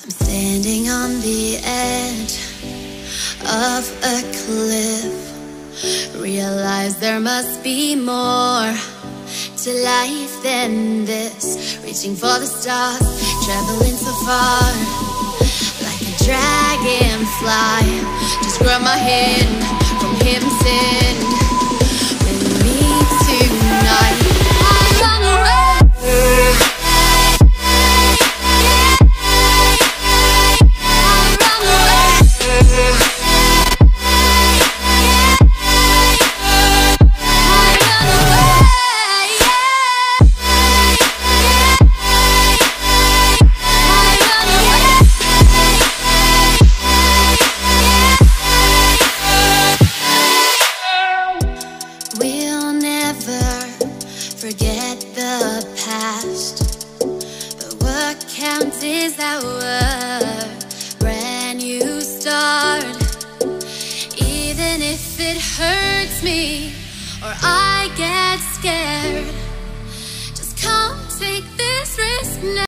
I'm standing on the edge of a cliff. Realize there must be more to life than this. Reaching for the stars, traveling so far, like a dragonfly. Just grab my hand from heaven's send with me tonight. I run away. Forget the past, but what counts is our brand new start. Even if it hurts me or I get scared,